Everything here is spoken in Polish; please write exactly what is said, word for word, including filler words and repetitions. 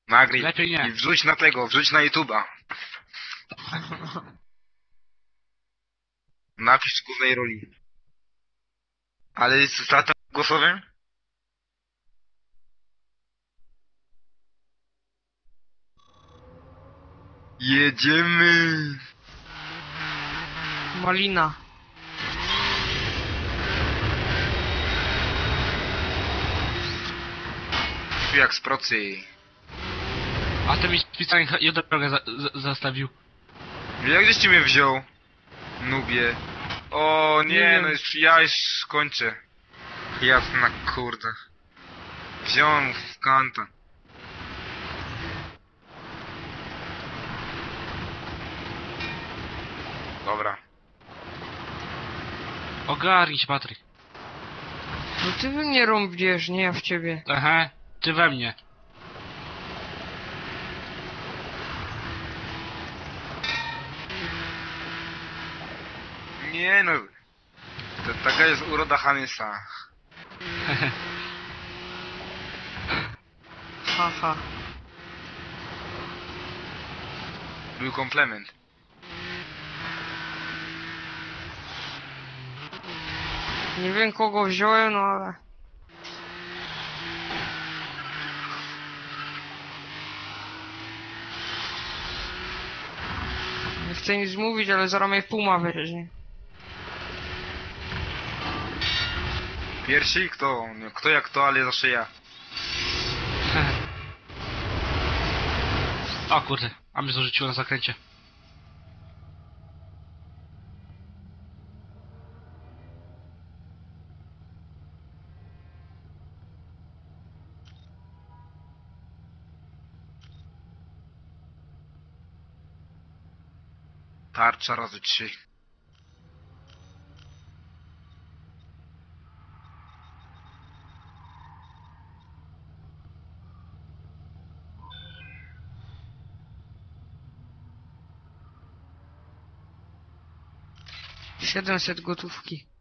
Nagrij Lepiej nie. i wrzuć na tego, wrzuć na YouTube'a. Napisz w głównej roli. Ale jest stratem głosowym? Jedziemy! Malina. Tu jak z procy. A ty mi specjalnie jedną drogę za, za, zastawił. Jak gdzieś ci mnie wziął? Nubie. O nie, Nie wiem. no już ja już kończę. Jasna kurde. Wziąłem w kanta. Dobra. Ogarnij się, Patryk. No ty we mnie rąbniesz, nie ja w ciebie. Aha, ty we mnie. Nie no. To, taka jest uroda Hamisa. Haha. Był komplement. Nie wiem kogo wziąłem, no ale... Nie chcę nic mówić, ale zaraz mnie Puma weźmie. Pierwszy? Kto? No, kto jak to, ale zawsze ja. O kurde, a mnie zarzuciło na zakręcie. Tarcza razy trzy. siedemset gotówki.